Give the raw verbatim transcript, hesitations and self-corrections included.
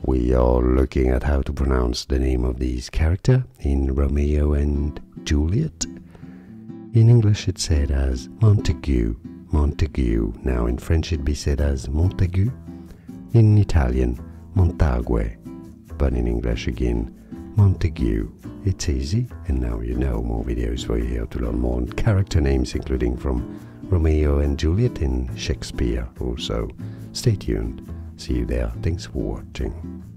We are looking at how to pronounce the name of this character in Romeo and Juliet. In English it's said as Montague, Montague. Now in French it'd be said as Montague. In Italian, Montague. But in English again, Montague. It's easy, and now you know. More videos for you here to learn more on character names, including from Romeo and Juliet in Shakespeare also. Stay tuned. See you there. Thanks for watching.